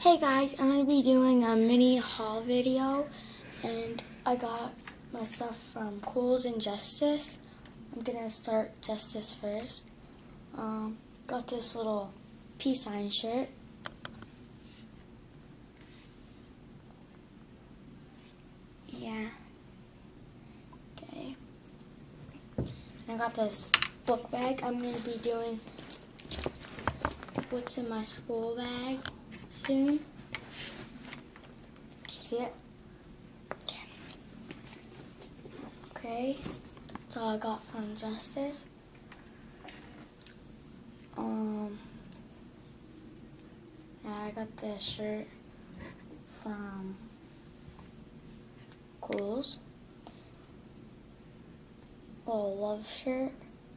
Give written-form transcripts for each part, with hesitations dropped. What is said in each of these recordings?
Hey guys, I'm going to be doing a mini haul video, and I got my stuff from Kohl's and Justice. I'm going to start Justice first. Got this little peace sign shirt. Yeah. Okay. I got this book bag. I'm going to be doing what's in my school bag soon. See it? Okay. That's all I got from Justice. Yeah, I got this shirt from Kohl's. Little love shirt.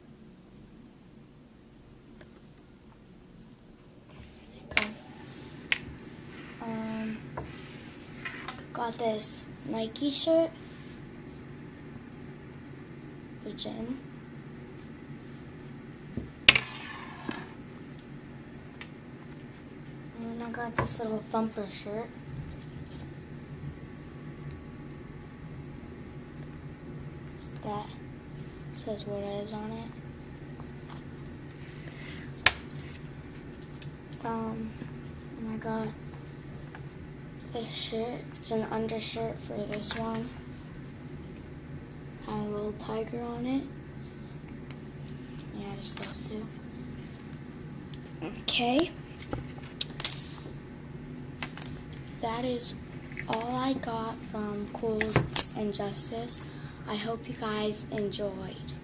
Got this Nike shirt for gym. And I got this little Thumper shirt. That says Whatevs on it. And I got this shirt. It's an undershirt for this one. Has a little tiger on it. Yeah, just those two. Okay. That is all I got from Kohl's and Justice. I hope you guys enjoyed.